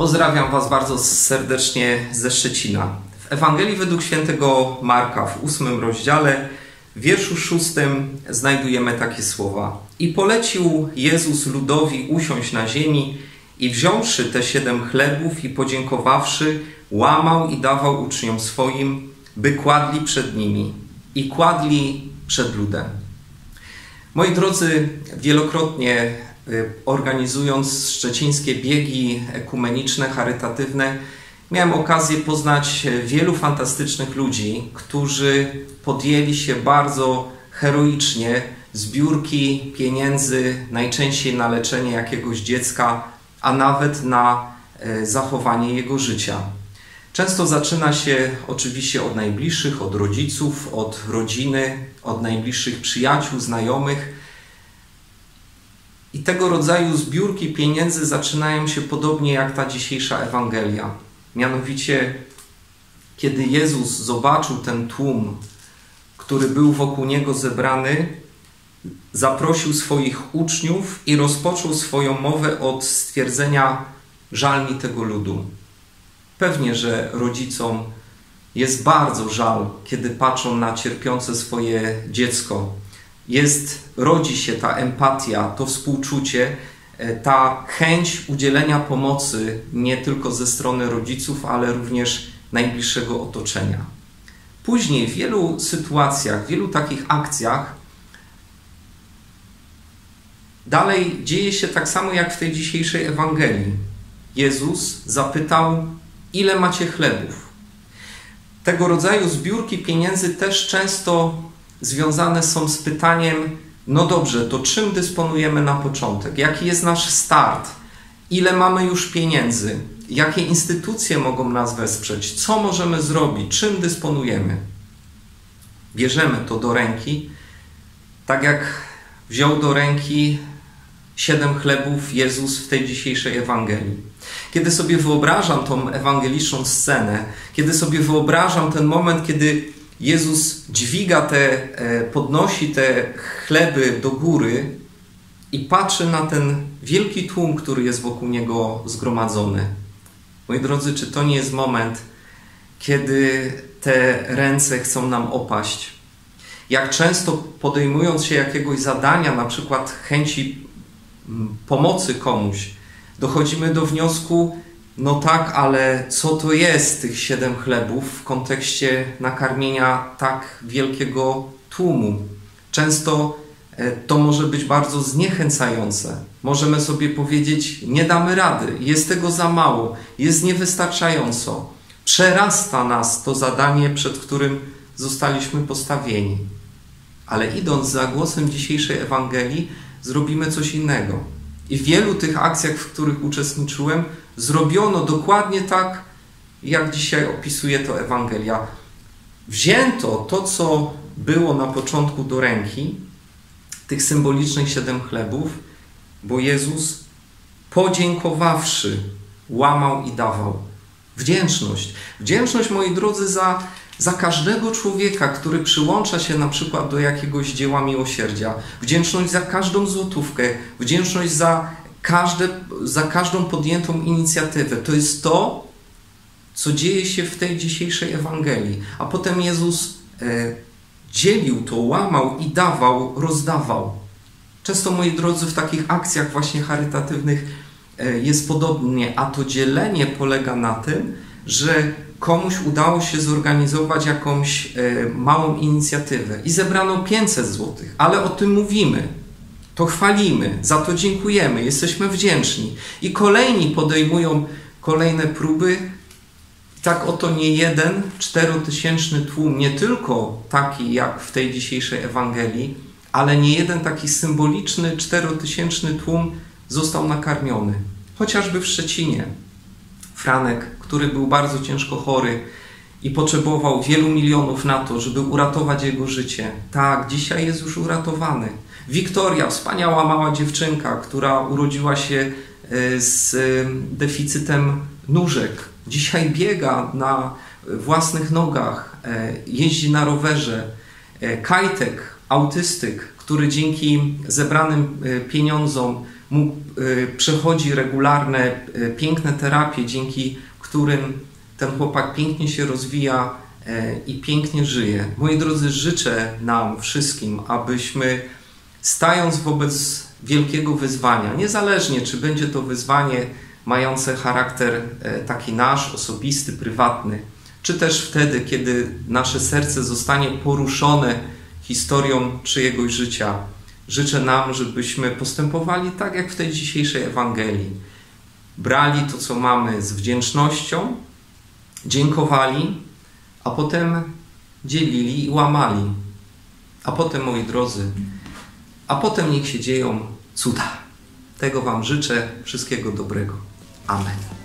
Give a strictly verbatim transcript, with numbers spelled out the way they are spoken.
Pozdrawiam Was bardzo serdecznie ze Szczecina. W Ewangelii według świętego Marka w ósmym rozdziale, w wierszu szóstym znajdujemy takie słowa. I polecił Jezus ludowi usiąść na ziemi i wziąwszy te siedem chlebów i podziękowawszy, łamał i dawał uczniom swoim, by kładli przed nimi. I kładli przed ludem. Moi drodzy, wielokrotnie organizując szczecińskie biegi ekumeniczne, charytatywne, miałem okazję poznać wielu fantastycznych ludzi, którzy podjęli się bardzo heroicznie zbiórki pieniędzy, najczęściej na leczenie jakiegoś dziecka, a nawet na zachowanie jego życia. Często zaczyna się oczywiście od najbliższych, od rodziców, od rodziny, od najbliższych przyjaciół, znajomych. I tego rodzaju zbiórki pieniędzy zaczynają się podobnie jak ta dzisiejsza Ewangelia. Mianowicie, kiedy Jezus zobaczył ten tłum, który był wokół Niego zebrany, zaprosił swoich uczniów i rozpoczął swoją mowę od stwierdzenia: żal mi tego ludu. Pewnie, że rodzicom jest bardzo żal, kiedy patrzą na cierpiące swoje dziecko. Jest, rodzi się ta empatia, to współczucie, ta chęć udzielenia pomocy nie tylko ze strony rodziców, ale również najbliższego otoczenia. Później w wielu sytuacjach, w wielu takich akcjach dalej dzieje się tak samo jak w tej dzisiejszej Ewangelii. Jezus zapytał: ile macie chlebów? Tego rodzaju zbiórki pieniędzy też często związane są z pytaniem: no dobrze, to czym dysponujemy na początek? Jaki jest nasz start? Ile mamy już pieniędzy? Jakie instytucje mogą nas wesprzeć? Co możemy zrobić? Czym dysponujemy? Bierzemy to do ręki, tak jak wziął do ręki siedem chlebów Jezus w tej dzisiejszej Ewangelii. Kiedy sobie wyobrażam tą ewangeliczną scenę, kiedy sobie wyobrażam ten moment, kiedy Jezus dźwiga te, podnosi te chleby do góry i patrzy na ten wielki tłum, który jest wokół Niego zgromadzony. Moi drodzy, czy to nie jest moment, kiedy te ręce chcą nam opaść? Jak często podejmując się jakiegoś zadania, na przykład chęci pomocy komuś, dochodzimy do wniosku: no tak, ale co to jest tych siedem chlebów w kontekście nakarmienia tak wielkiego tłumu? Często to może być bardzo zniechęcające. Możemy sobie powiedzieć: nie damy rady, jest tego za mało, jest niewystarczająco. Przerasta nas to zadanie, przed którym zostaliśmy postawieni. Ale idąc za głosem dzisiejszej Ewangelii, zrobimy coś innego. I w wielu tych akcjach, w których uczestniczyłem, zrobiono dokładnie tak, jak dzisiaj opisuje to Ewangelia. Wzięto to, co było na początku do ręki, tych symbolicznych siedem chlebów, bo Jezus, podziękowawszy, łamał i dawał. Wdzięczność. Wdzięczność, moi drodzy, za, za każdego człowieka, który przyłącza się na przykład do jakiegoś dzieła miłosierdzia. Wdzięczność za każdą złotówkę. Wdzięczność za, każde, za każdą podjętą inicjatywę. To jest to, co dzieje się w tej dzisiejszej Ewangelii. A potem Jezus e, dzielił to, łamał i dawał, rozdawał. Często, moi drodzy, w takich akcjach właśnie charytatywnych e, jest podobnie, a to dzielenie polega na tym, że komuś udało się zorganizować jakąś e, małą inicjatywę i zebrano pięćset złotych, ale o tym mówimy, to chwalimy, za to dziękujemy, jesteśmy wdzięczni. I kolejni podejmują kolejne próby. Tak oto nie jeden czterotysięczny tłum, nie tylko taki jak w tej dzisiejszej Ewangelii, ale nie jeden taki symboliczny czterotysięczny tłum został nakarmiony. Chociażby w Szczecinie. Franek, który był bardzo ciężko chory i potrzebował wielu milionów na to, żeby uratować jego życie. Tak, dzisiaj jest już uratowany. Wiktoria, wspaniała mała dziewczynka, która urodziła się z deficytem nóżek. Dzisiaj biega na własnych nogach, jeździ na rowerze. Kajtek, autystyk, który dzięki zebranym pieniądzom mógł, przechodzi regularne, piękne terapie, dzięki którym ten chłopak pięknie się rozwija i pięknie żyje. Moi drodzy, życzę nam wszystkim, abyśmy stając wobec wielkiego wyzwania, niezależnie czy będzie to wyzwanie mające charakter taki nasz, osobisty, prywatny, czy też wtedy, kiedy nasze serce zostanie poruszone historią czyjegoś życia, życzę nam, żebyśmy postępowali tak jak w tej dzisiejszej Ewangelii. Brali to, co mamy z wdzięcznością, dziękowali, a potem dzielili i łamali. A potem, moi drodzy, a potem niech się dzieją cuda. Tego wam życzę. Wszystkiego dobrego. Amen.